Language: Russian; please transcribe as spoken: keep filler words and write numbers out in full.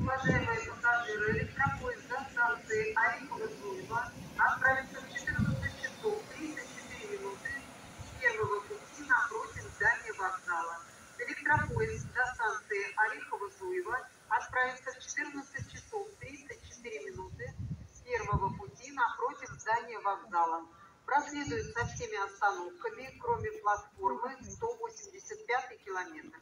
уважаемые пассажиры, электропоезд до станции Орехово-Зуево отправится в четырнадцать часов тридцать четыре минуты с первого пути напротив здания вокзала. Электропоезд до станции Орехово-Зуево отправится в четырнадцать часов тридцать четыре минуты с первого пути напротив здания вокзала. Проследует со всеми остановками, кроме платформы сто восемьдесят пятый километр.